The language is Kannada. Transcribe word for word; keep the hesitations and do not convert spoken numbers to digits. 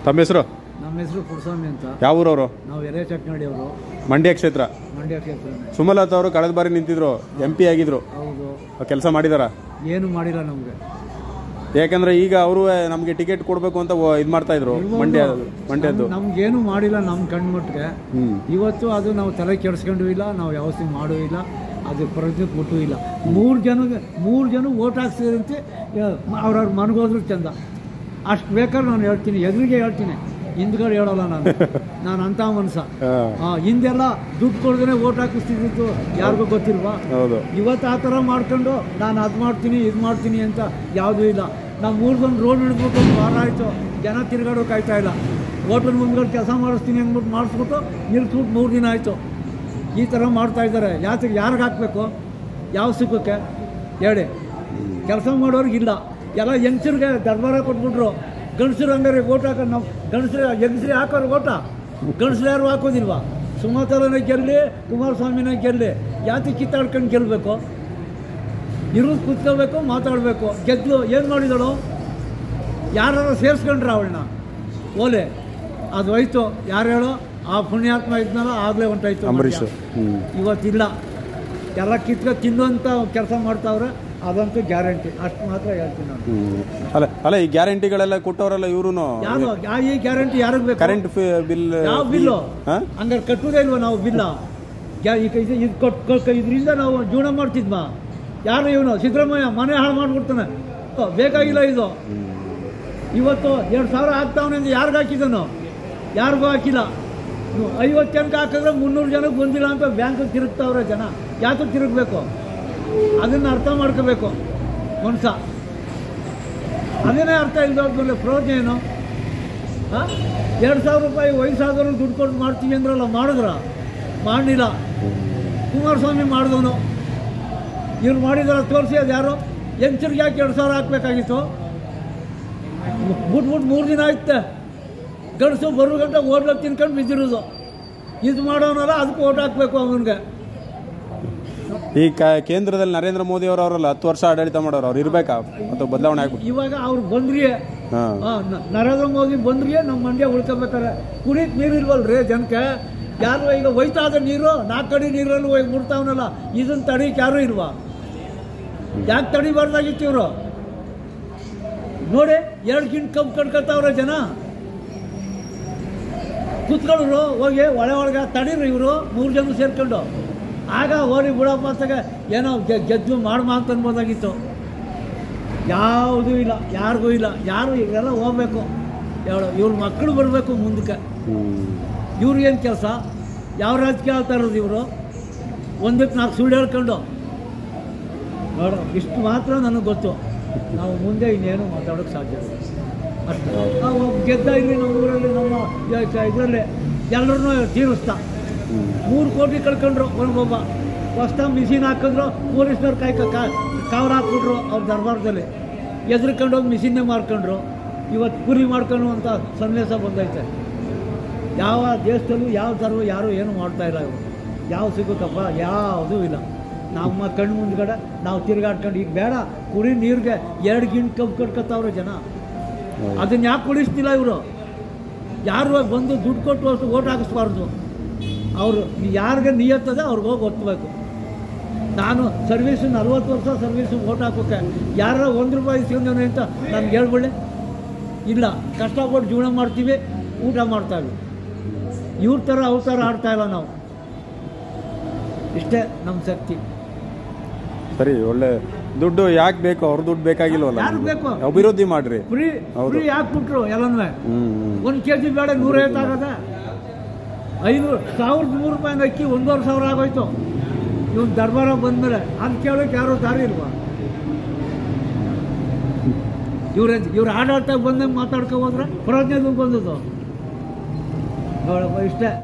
ತಮ್ಮ ಹೆಸರು? ನಮ್ಮ ಹೆಸರು ಪುರುಸ್ವಾಮಿ ಅಂತ. ಯಾವ ಊರವರು? ನಾವು ಎರೆ ಚಟ್ನಡಿ ಅವರು, ಮಂಡ್ಯ ಕ್ಷೇತ್ರ. ಮಂಡ್ಯ ಕ್ಷೇತ್ರ. ಸುಮಲತಾ ಅವರು ಕಳೆದ ಬಾರಿ ನಿಂತಿದ್ರು, ಎಂ ಪಿ ಆಗಿದ್ರು. ಹೌದು. ಕೆಲಸ ಮಾಡಿದಾರ? ಏನು ಮಾಡಿಲ್ಲ ನಮಗೆ. ಯಾಕಂದ್ರೆ ಈಗ ಅವರು ನಮಗೆ ಟಿಕೆಟ್ ಕೊಡಬೇಕು ಅಂತ ಇದು ಮಾಡ್ತಾ ಇದ್ರು. ಮಂಡ್ಯ ಮಂಡ್ಯದ್ದು ನಮ್ಗೇನು ಮಾಡಿಲ್ಲ ನಮ್ಮ ಕಣ್ಮಟ್ಟಿಗೆ. ಇವತ್ತು ಅದು ನಾವು ತಲೆ ಕೆಡಿಸ್ಕೊಂಡು ಇಲ್ಲ, ನಾವು ವ್ಯವಸ್ಥೆ ಮಾಡೂ ಇಲ್ಲ, ಅದು ಪ್ರಜ್ಞೆ ಕೊಟ್ಟು ಇಲ್ಲ. ಮೂರು ಜನಗೆ ಮೂರು ಜನ ಓಟ್ ಹಾಕ್ಸಿದಂತೆ ಅವ್ರವ್ರ ಮನಗೋದ್ರು ಚಂದ. ಅಷ್ಟು ಬೇಕಾದ್ರೆ ನಾನು ಹೇಳ್ತೀನಿ, ಎದುರಿಗೆ ಹೇಳ್ತೀನಿ, ಹಿಂದ್ಗಡೆ ಹೇಳೋಲ್ಲ ನಾನು. ನಾನು ಅಂಥ ಮನ್ಸ. ಹಿಂದೆಲ್ಲ ದುಡ್ಡು ಕೊಡದೇ ಓಟ್ ಹಾಕಿಸ್ತಿದ್ದು ಯಾರಿಗೂ ಗೊತ್ತಿಲ್ವಾ? ಇವತ್ತು ಆ ಥರ ಮಾಡ್ಕೊಂಡು ನಾನು ಅದು ಮಾಡ್ತೀನಿ ಇದು ಮಾಡ್ತೀನಿ ಅಂತ ಯಾವುದೂ ಇಲ್ಲ. ನಾವು ಮೂರು ಜನ ರೋಡ್ ಹಿಡಿದ್ಬಿಟ್ಟು ಒಂದು ವಾರ ಆಯಿತು, ಜನ ತಿರುಗಾಡೋಕೆ ಆಯ್ತಾ ಇಲ್ಲ. ಓಟಲ್ ಮುಂದ್ಗಡೆ ಕೆಲಸ ಮಾಡಿಸ್ತೀನಿ ಅಂದ್ಬಿಟ್ಟು ಮಾಡಿಸ್ಬಿಟ್ಟು ನಿಲ್ಸ್ಬಿಟ್ಟು ಮೂರು ದಿನ ಆಯಿತು. ಈ ಥರ ಮಾಡ್ತಾ ಇದ್ದಾರೆ. ಯಾತಿಗೆ ಯಾರಿಗೆ ಹಾಕಬೇಕು? ಯಾವ ಸುಖಕ್ಕೆ ಹೇಳಿ? ಕೆಲಸ ಮಾಡೋರಿಗಿಲ್ಲ. ಎಲ್ಲ ಹೆಂಗಸರಿಗೆ ದರ್ಬಾರ ಕೊಟ್ಬಿಟ್ರು. ಗಂಡಸರು ಹಂಗಾರೆ ಓಟ್ ಹಾಕೋದು. ನಾವು ಗಂಡಸರು ಹೆಂಗಸ್ರಿಗೆ ಹಾಕೋರು ಓಟ, ಗಂಡಸರು ಯಾರು ಹಾಕೋದಿಲ್ವಾ? ಸುಮಲತಾನೇ ಗೆಲ್ಲಿ, ಕುಮಾರಸ್ವಾಮಿನೇ ಗೆಲ್ಲಿ, ಯಾತಿ ಕಿತ್ತಾಡ್ಕೊಂಡು ಗೆಲ್ಲಬೇಕು? ಇರೋದು ಕೂತ್ಕೋಬೇಕು, ಮಾತಾಡಬೇಕು. ಗೆದ್ದು ಏನು ಮಾಡಿದಳು? ಯಾರು ಸೇರಿಸ್ಕೊಂಡ್ರ ಅವಳನ್ನ? ಓಲೆ ಅದು ಹೋಯ್ತು. ಯಾರು ಹೇಳೋ? ಆ ಪುಣ್ಯಾತ್ಮ ಇದ್ನಲ್ಲ, ಆಗಲೇ ಹೊಂಟಾಯ್ತು ಅಂಬರೀಷ್. ಇವತ್ತಿಲ್ಲ. ಎಲ್ಲ ಕಿತ್ಕೊ ತಿನ್ನುವಂಥ ಕೆಲಸ ಮಾಡ್ತಾವ್ರೆ. ಅದಂತೂ ಗ್ಯಾರಂಟಿ. ಅಷ್ಟು ಮಾತ್ರ ಹೇಳ್ತೀನಿ ನಾನು. ಅಲ್ಲ ಅಲ್ಲ ಈ ಗ್ಯಾರಂಟಿಗಳೆಲ್ಲ ಕೊಟ್ಟವರೆಲ್ಲ ಇವರು ಯಾರು? ಈ ಗ್ಯಾರಂಟಿ ಯಾರಿಗೆ ಬೇಕು? ಕರೆಂಟ್ ಬಿಲ್ ಯಾವ ಬಿಲ್ಲು? ಹಂಗಾರೆ ಕಟ್ಟುವುದೇ ಇಲ್ವ ನಾವು ಬಿಲ್ಲ? ಇದು ಕೊಟ್ಟು ಇದರಿಂದ ನಾವು ಜೀವನ ಮಾಡ್ತಿದ್ವಾ? ಯಾರು ಇವನು ಸಿದ್ದರಾಮಯ್ಯ ಮನೆ ಹಾಳು ಮಾಡಿಬಿಡ್ತಾನೆ. ಬೇಕಾಗಿಲ್ಲ ಇದು. ಇವತ್ತು ಎರಡು ಸಾವಿರ ಹಾಕ್ತಾವನೆ ಅಂದ್ರೆ ಯಾರಿಗೂ ಹಾಕಿದನು? ಯಾರಿಗೂ ಹಾಕಿಲ್ಲ. ಐವತ್ತು ಜನಕ್ಕೆ ಹಾಕಿದ್ರೆ ಮುನ್ನೂರು ಜನಕ್ಕೆ ಬಂದಿಲ್ಲ ಅಂತ ಬ್ಯಾಂಕಿಗೆ ತಿರುಗ್ತಾವ್ರೆ ಜನ. ಯಾಕೆ ತಿರುಗಬೇಕು? ಅದನ್ನು ಅರ್ಥ ಮಾಡ್ಕೋಬೇಕು ಮನ್ಸ. ಅದೇನೇ ಅರ್ಥ ಇಲ್ದೋದ್ಮೇಲೆ ಪ್ರಯೋಜನ ಏನು? ಹಾಂ, ಎರಡು ಸಾವಿರ ರೂಪಾಯಿ ವಯಸ್ಸಾದವ್ರು ದುಡ್ಡು ಕೊಟ್ಟು ಮಾಡ್ತೀವಿ ಅಂದ್ರಲ್ಲ, ಮಾಡಿದ್ರ? ಮಾಡಲಿಲ್ಲ. ಕುಮಾರಸ್ವಾಮಿ ಮಾಡಿದವನು. ಇವ್ರು ಮಾಡಿದಾರ ತೋರಿಸಿ. ಅದು ಯಾರು? ಹೆಂಗಸರಿಗೆ ಯಾಕೆ ಎರಡು ಸಾವಿರ ಹಾಕಬೇಕಾಗಿತ್ತು? ಬಿಟ್ಬಿಟ್ಟು ಮೂರು ದಿನ ಆಯ್ತು. ಗಂಡಸು ಬರೋ ಗಂಟೆ ಓಟ್ಲಕ್ಕೆ ತಿನ್ಕೊಂಡು ಬಿದ್ದಿರೋದು. ಇದು ಮಾಡೋನಲ್ಲ, ಅದಕ್ಕೆ ಓಟ್ ಹಾಕಬೇಕು ಅವನಿಗೆ. ಈ ಕೇಂದ್ರದಲ್ಲಿ ನರೇಂದ್ರ ಮೋದಿ ಅವರವರಲ್ಲ ಹತ್ತು ವರ್ಷ ಆಡಳಿತ ಮಾಡೋರು, ಅವ್ರು ಇರ್ಬೇಕಾ ಅಥವಾ ಬದಲಾವಣೆ ಆಗ್ಬಿಟ್ಟು? ಇವಾಗ ಅವ್ರು ಬಂದ್ರಿಯೇ, ನರೇಂದ್ರ ಮೋದಿ ಬಂದ್ರಿಯೇ ನಮ್ಮ ಮಂಡ್ಯ ಉಳ್ಕೋಬೇಕಾರೆ. ಕುಡಿಯಕ್ಕೆ ನೀರು ಇಲ್ವಲ್ರಿ ಜನಕ್ಕೆ? ಯಾರು ಈಗ ಒಯ್ತಾದ ನೀರು ನಾಲ್ಕು ಕಡೆ ನೀರಲ್ಲಿ ಹೋಗಿ ಮುಡ್ತಾವನಲ್ಲ, ಇದನ್ನ ತಡೀಕೆ ಯಾರು ಇಲ್ವಾ? ಯಾಕೆ ತಡಿಬಾರ್ದಾಗಿತ್ತು ಇವರು? ನೋಡಿ, ಎರಡು ಗಿಂಟ್ ಕಬ್ಬು ಕಡ್ಕೊತಾವ್ರೆ ಜನ. ಕೂತ್ಕೊಳ್ಳೋರು ಹೋಗಿ ಒಳೆ ಒಳಗೆ ತಡೀರಿ ಇವರು ಮೂರು ಜನ ಸೇರ್ಕೊಂಡು. ಆಗ ಹೋಗಿ ಬಿಡಪ್ಪ ಅಂತಾಗ ಏನೋ ಗೆದ್ದು ಮಾಡ್ಮ ಅಂತ ಅನ್ಬೋದಾಗಿತ್ತು. ಯಾವುದೂ ಇಲ್ಲ, ಯಾರಿಗೂ ಇಲ್ಲ. ಯಾರು ಇವೆಲ್ಲ ಹೋಗ್ಬೇಕು, ಹೇಳೋ ಇವ್ರ ಮಕ್ಕಳು ಬರಬೇಕು ಮುಂದಕ್ಕೆ. ಇವ್ರಿಗೇನು ಕೆಲಸ? ಯಾವ ರಾಜಕೀಯ ಆಳ್ತಾ ಇರೋದು ಇವರು? ಒಂದಕ್ಕೆ ನಾಲ್ಕು ಸುಳ್ಳು ಹೇಳ್ಕೊಂಡು ನೋಡೋ. ಇಷ್ಟು ಮಾತ್ರ ನನಗೆ ಗೊತ್ತು. ನಾವು ಮುಂದೆ ಇನ್ನೇನು ಮಾತಾಡೋಕ್ಕೆ ಸಾಧ್ಯ ಇಲ್ಲ. ಅಷ್ಟು ನಾವು ಗೆದ್ದ ಇಲ್ಲಿ ನಮ್ಮ ಊರಲ್ಲಿ ನಮ್ಮ ಇದರಲ್ಲಿ ಎಲ್ಲರನ್ನೂ ತೀರಿಸ್ತಾ. ಮೂರು ಕೋಟಿ ಕಳ್ಕೊಂಡ್ರು ಒಬ್ಬೊಬ್ಬ. ಹೊಸ್ತ ಮಿಷಿನ್ ಹಾಕಿದ್ರು, ಪೊಲೀಸ್ನವ್ರು ಕೈ ಕವರ್ ಹಾಕ್ಬಿಟ್ರು ಅವ್ರ ದರ್ಬಾರದಲ್ಲಿ. ಎದ್ರಕೊಂಡೋಗಿ ಮಿಷಿನ್ನೇ ಮಾಡ್ಕೊಂಡ್ರು. ಇವತ್ತು ಕುರಿ ಮಾಡ್ಕೊಂಡು ಅಂತ ಸನ್ನಿವೇಶ ಬಂದೈತೆ. ಯಾವ ದೇಶದಲ್ಲೂ ಯಾವ ಥರ ಯಾರು ಏನು ಮಾಡ್ತಾ ಇಲ್ಲ. ಇವರು ಯಾವ ಸಿಗುತ್ತಪ್ಪ? ಯಾವುದೂ ಇಲ್ಲ. ನಮ್ಮ ಕಣ್ಣು ಮುಂದ್ಗಡೆ ನಾವು ತಿರುಗಾಡ್ಕೊಂಡು ಈಗ ಬೇಡ ಕುರಿ ನೀರಿಗೆ ಎರಡು ಗಿಂಟ್ ಕಬ್ಬು ಕಟ್ಕೊತಾವ್ರೆ ಜನ. ಅದನ್ನ ಯಾಕೆ ಕುಡಿಸ್ತಿಲ್ಲ ಇವರು? ಯಾರು ಬಂದು ದುಡ್ಡು ಕೊಟ್ಟು ಅಷ್ಟು ಓಟ್ ಹಾಕಿಸ್ಬಾರ್ದು. ಅವರು ಯಾರಿಗೆ ನಿಯತ್ತದೆ ಅವ್ರಿಗೆ ಹೋಗಿ ಒತ್ತಬೇಕು. ನಾನು ಸರ್ವೀಸು ನಲ್ವತ್ತು ವರ್ಷ ಸರ್ವೀಸು ಓಟ್ ಹಾಕೋಕ್ಕೆ ಯಾರ ಒಂದು ರೂಪಾಯಿ ಸಿಗೋಣ ಅಂತ ನನ್ಗೆ ಹೇಳ್ಬಿಡಿ. ಇಲ್ಲ, ಕಷ್ಟಪಟ್ಟು ಜೀವನ ಮಾಡ್ತೀವಿ, ಊಟ ಮಾಡ್ತಾಯಿವಿ. ಇವ್ರ ಥರ ಅವ್ರ ಥರ ಆಡ್ತಾಯಿಲ್ಲ ನಾವು. ಇಷ್ಟೇ ನಮ್ಮ ಶಕ್ತಿ. ಸರಿ, ಒಳ್ಳೆ ದುಡ್ಡು ಯಾಕೆ ಬೇಕು? ಅವ್ರ ದುಡ್ಡು ಬೇಕಾಗಿಲ್ವಲ್ಲ? ಯಾರಿಗೆ ಬೇಕು? ಅಭಿವೃದ್ಧಿ ಮಾಡ್ರಿ. ಫ್ರೀ ಫ್ರೀ ಹಾಕ್ಬಿಟ್ರು ಎಲ್ಲನೂ. ಒಂದು ಕೆ ಜಿ ಬೇಡ ನೂರೈವತ್ತು ಆಗದ. ಐನೂರು ಸಾವಿರದ ನೂರು ರೂಪಾಯಿ ಅಕ್ಕಿ ಒಂದೂವರೆ ಸಾವಿರ ಆಗೋಯ್ತು. ಇವ್ನು ದರ್ಬಾರ ಬಂದಮೇಲೆ ಅದು ಕೇಳೋಕೆ ಯಾರೋ ದಾರಿ ಇಲ್ವಾ? ಇವ್ರ ಇವ್ರ ಆಡಾಡ್ತಾ ಬಂದಂಗೆ ಮಾತಾಡ್ಕೊ ಹೋದ್ರೆ ಪ್ರಜ್ಞೆ ಬಂದದ್ದು ನೋಡಪ್ಪ. ಇಷ್ಟೇ.